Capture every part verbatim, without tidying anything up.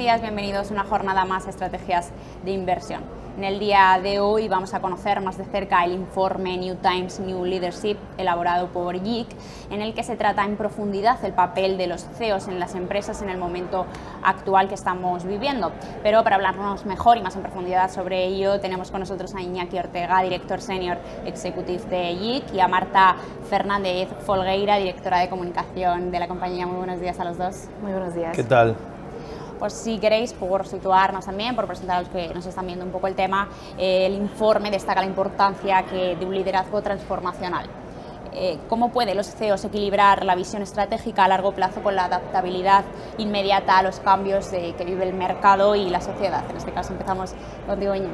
días, bienvenidos a una jornada más de estrategias de inversión. En el día de hoy vamos a conocer más de cerca el informe New Times New Leadership elaborado por J I C, en el que se trata en profundidad el papel de los C E Os en las empresas en el momento actual que estamos viviendo. Pero para hablarnos mejor y más en profundidad sobre ello, tenemos con nosotros a Iñaki Ortega, director senior executive de J I C, y a Marta Fernández Folgueira, directora de comunicación de la compañía. Muy buenos días a los dos. Muy buenos días. ¿Qué tal? Pues si queréis, por situarnos también, por presentar a los que nos están viendo un poco el tema, eh, el informe destaca la importancia que, de un liderazgo transformacional. Eh, ¿Cómo pueden los C E Os equilibrar la visión estratégica a largo plazo con la adaptabilidad inmediata a los cambios de, que vive el mercado y la sociedad? En este caso empezamos contigo, Iñaki.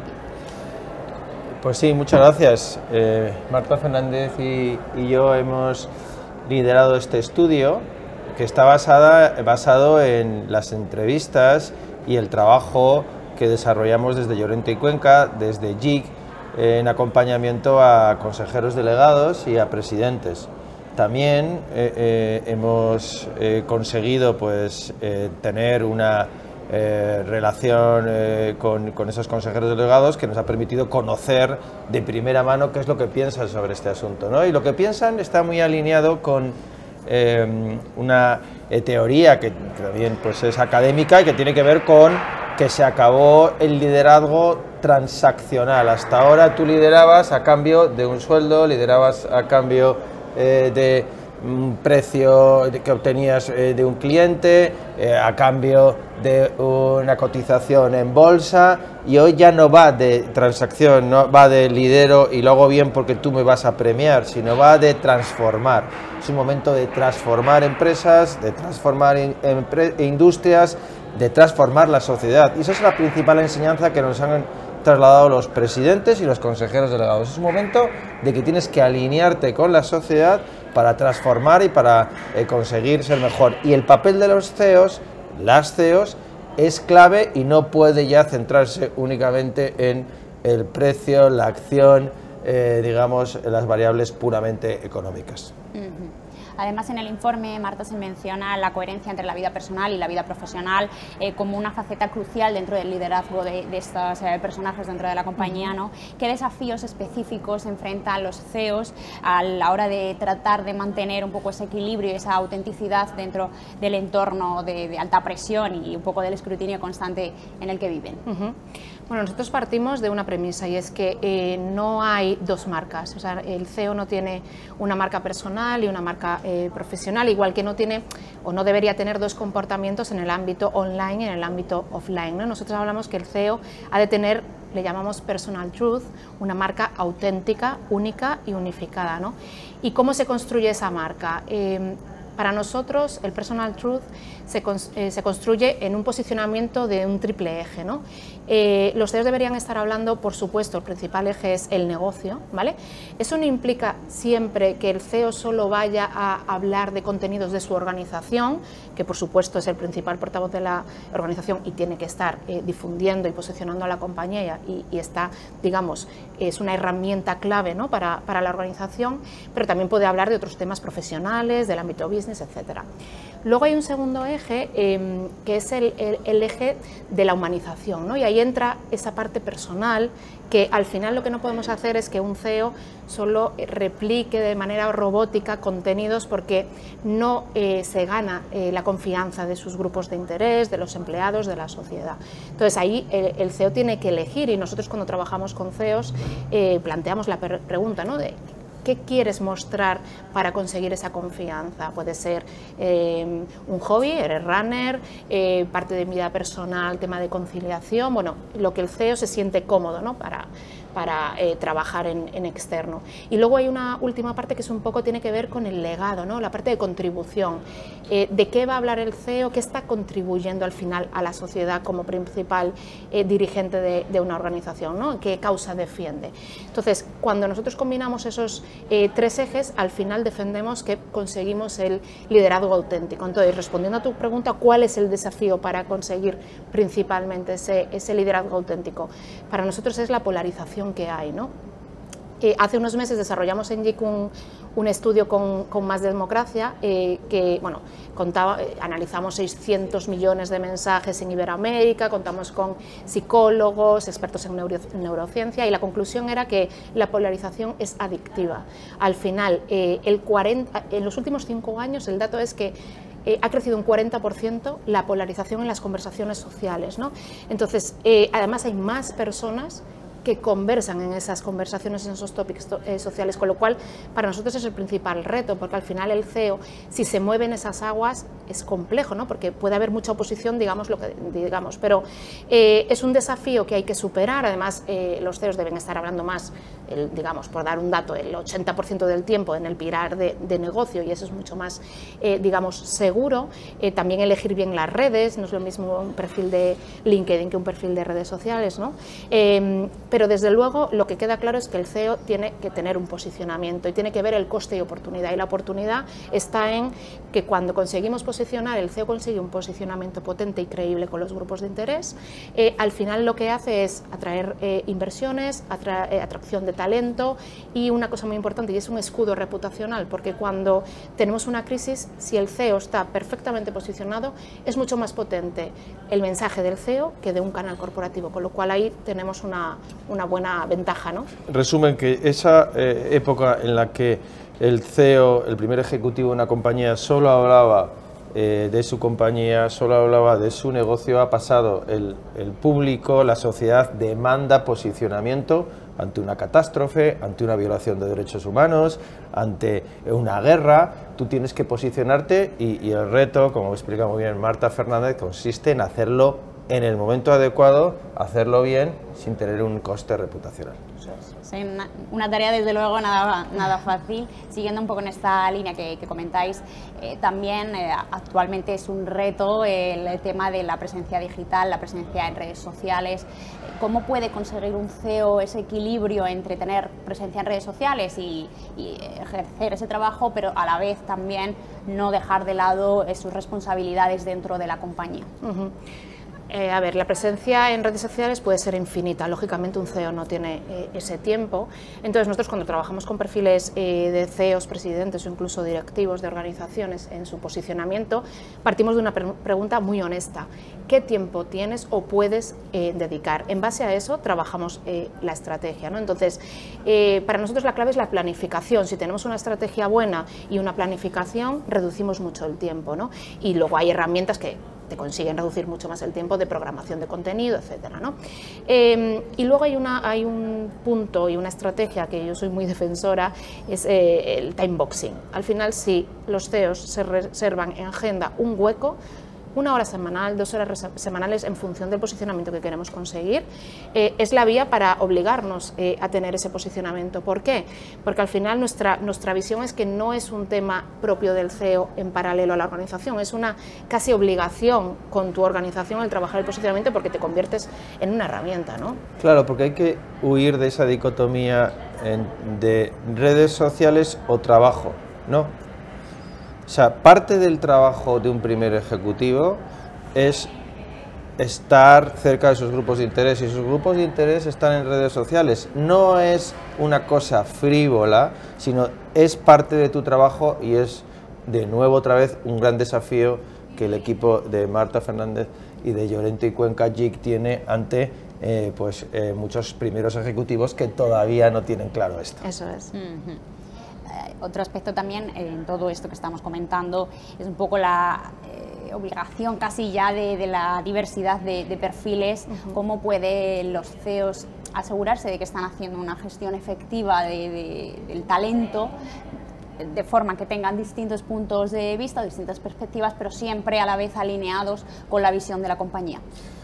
Pues sí, muchas gracias. Eh, Marta Fernández y, y yo hemos liderado este estudio, que está basada, basado en las entrevistas y el trabajo que desarrollamos desde Llorente y Cuenca, desde J I C, en acompañamiento a consejeros delegados y a presidentes. También eh, eh, hemos eh, conseguido pues, eh, tener una eh, relación eh, con, con esos consejeros delegados que nos ha permitido conocer de primera mano qué es lo que piensan sobre este asunto, ¿no? Y lo que piensan está muy alineado con Eh, una eh, teoría que también pues, es académica y que tiene que ver con que se acabó el liderazgo transaccional. Hasta ahora tú liderabas a cambio de un sueldo, liderabas a cambio eh, de un precio que obtenías eh, de un cliente, eh, a cambio de una cotización en bolsa, y hoy ya no va de transacción, no va de lidero y lo hago bien porque tú me vas a premiar, sino va de transformar. Es un momento de transformar empresas, de transformar in, industrias, de transformar la sociedad, y esa es la principal enseñanza que nos han trasladado los presidentes y los consejeros delegados. Es un momento de que tienes que alinearte con la sociedad para transformar y para eh, conseguir ser mejor. Y el papel de los C E Os, las C E Os, es clave y no puede ya centrarse únicamente en el precio, la acción, eh, digamos, las variables puramente económicas. Uh-huh. Además, en el informe, Marta, se menciona la coherencia entre la vida personal y la vida profesional eh, como una faceta crucial dentro del liderazgo de, de estos eh, personajes dentro de la compañía, ¿no? ¿Qué desafíos específicos enfrentan los C E Os a la hora de tratar de mantener un poco ese equilibrio y esa autenticidad dentro del entorno de, de alta presión y un poco del escrutinio constante en el que viven? Uh-huh. Bueno, nosotros partimos de una premisa, y es que eh, no hay dos marcas. O sea, el C E O no tiene una marca personal y una marca eh, profesional, igual que no tiene o no debería tener dos comportamientos en el ámbito online y en el ámbito offline, ¿no? Nosotros hablamos que el C E O ha de tener, le llamamos personal truth, una marca auténtica, única y unificada, ¿no? ¿Y cómo se construye esa marca? Eh, Para nosotros, el personal truth se, eh, se construye en un posicionamiento de un triple eje, ¿no? Eh, los C E Os deberían estar hablando, por supuesto, el principal eje es el negocio, ¿vale? Eso no implica siempre que el C E O solo vaya a hablar de contenidos de su organización, que por supuesto es el principal portavoz de la organización y tiene que estar eh, difundiendo y posicionando a la compañía, y, y está, digamos, es una herramienta clave, ¿no? para, para la organización, pero también puede hablar de otros temas profesionales, del ámbito business, etcétera. Luego hay un segundo eje eh, que es el, el, el eje de la humanización, ¿no? Y ahí entra esa parte personal, que al final lo que no podemos hacer es que un C E O solo replique de manera robótica contenidos, porque no eh, se gana eh, la confianza de sus grupos de interés, de los empleados, de la sociedad. Entonces ahí el, el C E O tiene que elegir, y nosotros cuando trabajamos con C E Os eh, planteamos la pregunta, ¿no? de ¿qué quieres mostrar para conseguir esa confianza? Puede ser eh, un hobby, eres runner, eh, parte de mi vida personal, tema de conciliación, bueno, lo que el C E O se siente cómodo, ¿no? para, para eh, trabajar en, en externo. Y luego hay una última parte que es un poco, tiene que ver con el legado, ¿no? La parte de contribución. Eh, ¿De qué va a hablar el C E O? ¿Qué está contribuyendo al final a la sociedad como principal eh, dirigente de, de una organización, ¿no? ¿Qué causa defiende? Entonces, cuando nosotros combinamos esos eh, tres ejes, al final defendemos que conseguimos el liderazgo auténtico. Entonces, respondiendo a tu pregunta, ¿cuál es el desafío para conseguir principalmente ese, ese liderazgo auténtico? Para nosotros es la polarización que hay, ¿no? Eh, hace unos meses desarrollamos en J I C un, un estudio con, con Más Democracia eh, que, bueno, contaba, eh, analizamos seiscientos millones de mensajes en Iberoamérica, contamos con psicólogos, expertos en neuro, neurociencia, y la conclusión era que la polarización es adictiva. Al final, eh, el cuarenta, en los últimos cinco años, el dato es que Eh, ha crecido un cuarenta por ciento la polarización en las conversaciones sociales, ¿no? Entonces, eh, además hay más personas que conversan en esas conversaciones, en esos tópicos eh, sociales, con lo cual para nosotros es el principal reto, porque al final el C E O, si se mueve en esas aguas, es complejo, ¿no? Porque puede haber mucha oposición, digamos lo que digamos, pero eh, es un desafío que hay que superar. Además, eh, los C E Os deben estar hablando más, el, digamos, por dar un dato, el ochenta por ciento del tiempo en el pilar de, de negocio, y eso es mucho más, eh, digamos, seguro. Eh, también elegir bien las redes, no es lo mismo un perfil de LinkedIn que un perfil de redes sociales, ¿no? Eh, Pero desde luego lo que queda claro es que el C E O tiene que tener un posicionamiento y tiene que ver el coste y oportunidad, y la oportunidad está en que cuando conseguimos posicionar, el C E O consigue un posicionamiento potente y creíble con los grupos de interés, eh, al final lo que hace es atraer eh, inversiones, atra eh, atracción de talento, y una cosa muy importante, y es un escudo reputacional, porque cuando tenemos una crisis, si el C E O está perfectamente posicionado, es mucho más potente el mensaje del C E O que de un canal corporativo, con lo cual ahí tenemos una una buena ventaja, ¿no? Resumen que esa eh, época en la que el C E O, el primer ejecutivo de una compañía, solo hablaba eh, de su compañía, solo hablaba de su negocio, ha pasado. El, el público, la sociedad demanda posicionamiento ante una catástrofe, ante una violación de derechos humanos, ante una guerra. Tú tienes que posicionarte, y, y el reto, como explica muy bien Marta Fernández, consiste en hacerlo en el momento adecuado, hacerlo bien, sin tener un coste reputacional. Sí, una, una tarea desde luego nada, nada fácil. Siguiendo un poco en esta línea que, que comentáis, eh, también eh, actualmente es un reto el, el tema de la presencia digital, la presencia en redes sociales. ¿Cómo puede conseguir un C E O ese equilibrio entre tener presencia en redes sociales y, y ejercer ese trabajo, pero a la vez también no dejar de lado eh, sus responsabilidades dentro de la compañía? Uh-huh. Eh, a ver, la presencia en redes sociales puede ser infinita, lógicamente un C E O no tiene eh, ese tiempo. Entonces nosotros, cuando trabajamos con perfiles eh, de C E Os, presidentes o incluso directivos de organizaciones en su posicionamiento, partimos de una pre pregunta muy honesta: ¿qué tiempo tienes o puedes eh, dedicar? En base a eso trabajamos eh, la estrategia, ¿no? Entonces, eh, para nosotros la clave es la planificación. Si tenemos una estrategia buena y una planificación, reducimos mucho el tiempo, ¿no? Y luego hay herramientas que te consiguen reducir mucho más el tiempo de programación de contenido, etcétera, ¿no? Eh, y luego hay, una, hay un punto y una estrategia que yo soy muy defensora, es eh, el time boxing. Al final, si los C E Os se reservan en agenda un hueco, una hora semanal, dos horas semanales, en función del posicionamiento que queremos conseguir, eh, es la vía para obligarnos eh, a tener ese posicionamiento. ¿Por qué? Porque al final nuestra, nuestra visión es que no es un tema propio del C E O en paralelo a la organización, es una casi obligación con tu organización el trabajar el posicionamiento, porque te conviertes en una herramienta, ¿no? Claro, porque hay que huir de esa dicotomía en, de redes sociales o trabajo, ¿no? O sea, parte del trabajo de un primer ejecutivo es estar cerca de sus grupos de interés, y sus grupos de interés están en redes sociales. No es una cosa frívola, sino es parte de tu trabajo, y es de nuevo otra vez un gran desafío que el equipo de Marta Fernández y de Llorente y Cuenca J I C tiene ante eh, pues, eh, muchos primeros ejecutivos que todavía no tienen claro esto. Eso es. Uh-huh. Otro aspecto también en todo esto que estamos comentando es un poco la eh, obligación casi ya de, de la diversidad de, de perfiles. Uh-huh. ¿Cómo pueden los C E Os asegurarse de que están haciendo una gestión efectiva de, de, del talento, de forma que tengan distintos puntos de vista, distintas perspectivas, pero siempre a la vez alineados con la visión de la compañía?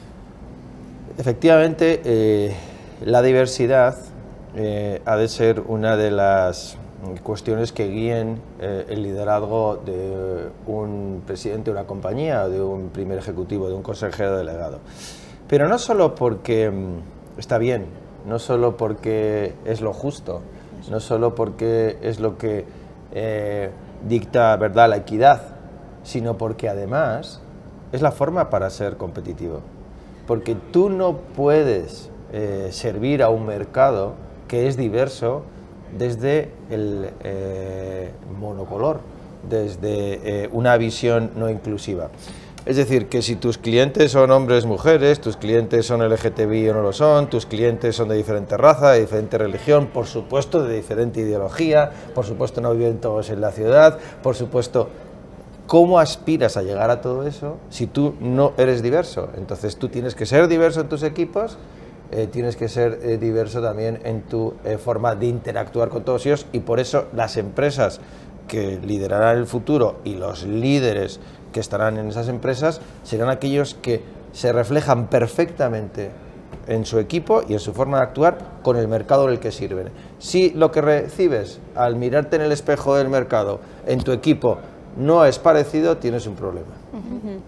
Efectivamente, eh, la diversidad eh, ha de ser una de las cuestiones que guíen eh, el liderazgo de un presidente de una compañía, o de un primer ejecutivo, de un consejero delegado. Pero no solo porque mm, está bien, no solo porque es lo justo, no solo porque es lo que eh, dicta, ¿verdad?, la equidad, sino porque además es la forma para ser competitivo. Porque tú no puedes eh, servir a un mercado que es diverso desde el eh, monocolor, desde eh, una visión no inclusiva. Es decir, que si tus clientes son hombres, mujeres, tus clientes son L G T B I o no lo son, tus clientes son de diferente raza, de diferente religión, por supuesto de diferente ideología, por supuesto no viven todos en la ciudad, por supuesto, ¿cómo aspiras a llegar a todo eso si tú no eres diverso? Entonces tú tienes que ser diverso en tus equipos, eh, tienes que ser eh, diverso también en tu eh, forma de interactuar con todos ellos, y por eso las empresas que liderarán el futuro y los líderes que estarán en esas empresas serán aquellos que se reflejan perfectamente en su equipo y en su forma de actuar con el mercado en el que sirven. Si lo que recibes al mirarte en el espejo del mercado en tu equipo no es parecido, tienes un problema. Uh-huh.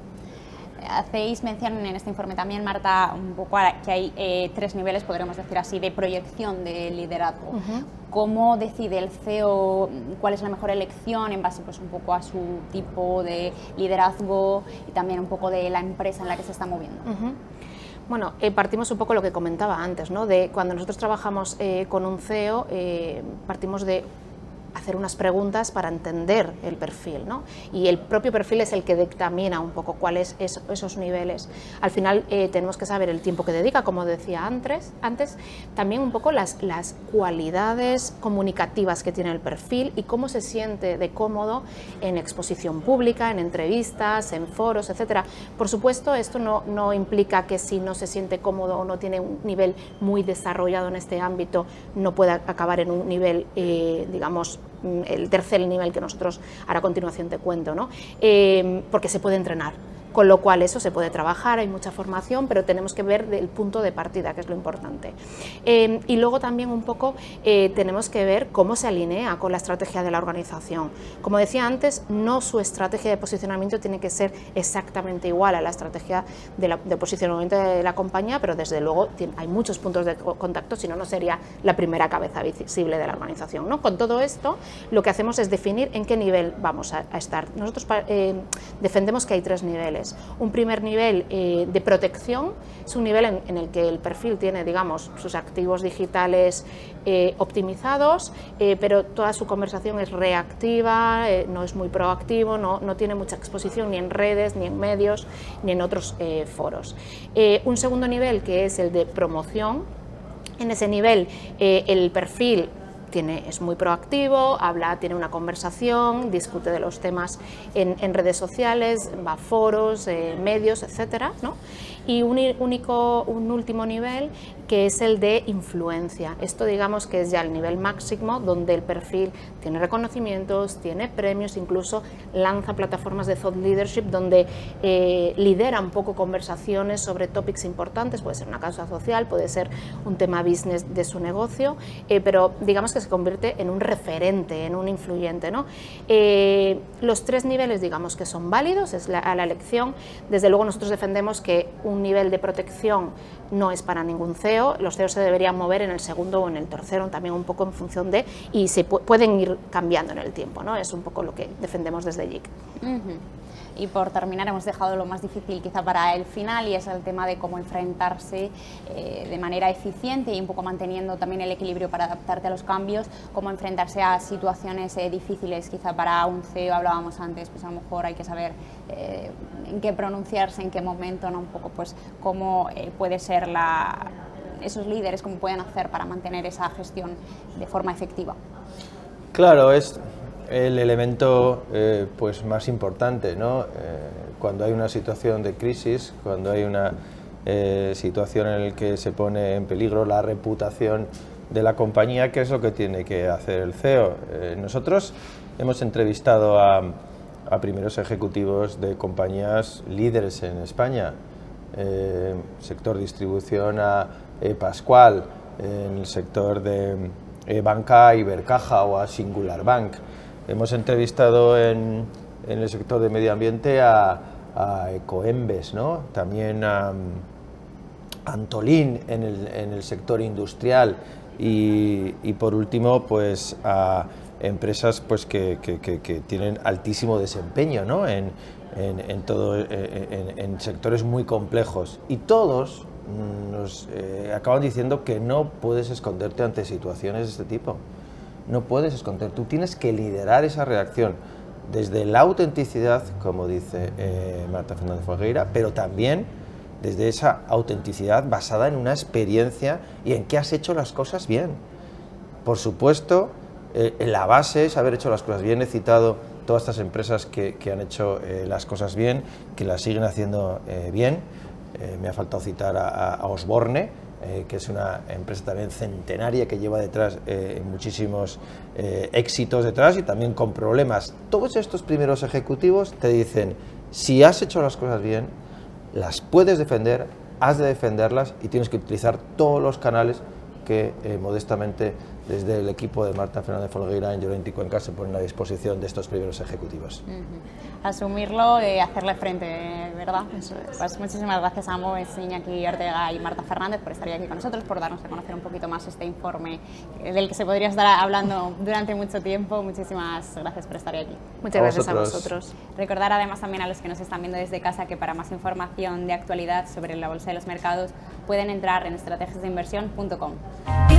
Hacéis mención en este informe también, Marta, un poco a que hay eh, tres niveles, podríamos decir así, de proyección de liderazgo. Uh-huh. ¿Cómo decide el C E O cuál es la mejor elección en base pues, un poco a su tipo de liderazgo y también un poco de la empresa en la que se está moviendo? Uh-huh. Bueno, eh, partimos un poco de lo que comentaba antes, ¿no? De cuando nosotros trabajamos eh, con un C E O, eh, partimos de hacer unas preguntas para entender el perfil, ¿no? Y el propio perfil es el que dictamina un poco cuáles son esos niveles. Al final eh, tenemos que saber el tiempo que dedica, como decía antes, antes también un poco las, las cualidades comunicativas que tiene el perfil y cómo se siente de cómodo en exposición pública, en entrevistas, en foros, etcétera. Por supuesto, esto no, no implica que si no se siente cómodo o no tiene un nivel muy desarrollado en este ámbito, no pueda acabar en un nivel, eh, digamos, el tercer nivel que nosotros ahora a continuación te cuento, ¿no? Eh, porque se puede entrenar. Con lo cual eso se puede trabajar, hay mucha formación, pero tenemos que ver el punto de partida, que es lo importante. Eh, y luego también un poco eh, tenemos que ver cómo se alinea con la estrategia de la organización. Como decía antes, no su estrategia de posicionamiento tiene que ser exactamente igual a la estrategia de, la, de posicionamiento de la compañía, pero desde luego tiene, hay muchos puntos de contacto, si no, no sería la primera cabeza visible de la organización, ¿no? Con todo esto, lo que hacemos es definir en qué nivel vamos a, a estar. Nosotros eh, defendemos que hay tres niveles. Un primer nivel eh, de protección es un nivel en, en el que el perfil tiene, digamos, sus activos digitales eh, optimizados, eh, pero toda su conversación es reactiva, eh, no es muy proactivo, no, no tiene mucha exposición ni en redes, ni en medios, ni en otros eh, foros. Eh, un segundo nivel, que es el de promoción. En ese nivel eh, el perfil Tiene, es muy proactivo, habla, tiene una conversación, discute de los temas en, en redes sociales, va a foros, eh, medios, etcétera, ¿no? Y un, único, un último nivel, que es el de influencia. Esto, digamos, que es ya el nivel máximo, donde el perfil tiene reconocimientos, tiene premios, incluso lanza plataformas de thought leadership, donde eh, lidera un poco conversaciones sobre topics importantes, puede ser una causa social, puede ser un tema business de su negocio, eh, pero digamos que se convierte en un referente, en un influyente, ¿no? Eh, los tres niveles, digamos, que son válidos, es la, a la elección. Desde luego nosotros defendemos que un nivel de protección no es para ningún C E O, los C E O se deberían mover en el segundo o en el tercero, también un poco en función de, y se pu pueden ir cambiando en el tiempo, ¿no? Es un poco lo que defendemos desde J I C. Uh-huh. Y por terminar, hemos dejado lo más difícil quizá para el final, y es el tema de cómo enfrentarse eh, de manera eficiente y un poco manteniendo también el equilibrio para adaptarte a los cambios, cómo enfrentarse a situaciones eh, difíciles quizá para un C E O. Hablábamos antes, pues a lo mejor hay que saber eh, en qué pronunciarse, en qué momento, ¿no? Un poco pues cómo eh, puede ser la, esos líderes, cómo pueden hacer para mantener esa gestión de forma efectiva. Claro, es el elemento eh, pues más importante, ¿no? Eh, cuando hay una situación de crisis, cuando hay una eh, situación en la que se pone en peligro la reputación de la compañía, ¿qué es lo que tiene que hacer el C E O? Eh, nosotros hemos entrevistado a, a primeros ejecutivos de compañías líderes en España, eh, sector distribución a eh, Pascual, en el sector de eh, banca Ibercaja o a Singular Bank. Hemos entrevistado en, en el sector de medio ambiente a, a Ecoembes, ¿no? También a, a Antolín en el, en el sector industrial y, y por último pues a empresas pues, que, que, que, que tienen altísimo desempeño, ¿no? en, en, en, todo, en, en sectores muy complejos, y todos nos eh, acaban diciendo que no puedes esconderte ante situaciones de este tipo. no puedes esconder, tú tienes que liderar esa reacción desde la autenticidad, como dice eh, Marta Fernández Folgueira, pero también desde esa autenticidad basada en una experiencia y en que has hecho las cosas bien. Por supuesto, eh, la base es haber hecho las cosas bien. He citado todas estas empresas que, que han hecho eh, las cosas bien, que las siguen haciendo eh, bien. Eh, me ha faltado citar a, a Osborne, eh, que es una empresa también centenaria que lleva detrás eh, muchísimos eh, éxitos detrás y también con problemas. Todos estos primeros ejecutivos te dicen, si has hecho las cosas bien, las puedes defender, has de defenderlas y tienes que utilizar todos los canales que eh, modestamente desde el equipo de Marta Fernández Folgueira en Llorente y Cuenca se ponen a disposición de estos primeros ejecutivos. Uh-huh. Asumirlo y hacerle frente, ¿verdad? Eso es. Pues muchísimas gracias a ambos, Iñaki Ortega y Marta Fernández, por estar aquí con nosotros, por darnos a conocer un poquito más este informe del que se podría estar hablando durante mucho tiempo. Muchísimas gracias por estar aquí. Muchas A gracias vosotros. a vosotros. Recordar además también a los que nos están viendo desde casa que para más información de actualidad sobre la bolsa de los mercados pueden entrar en estrategias de inversión punto com.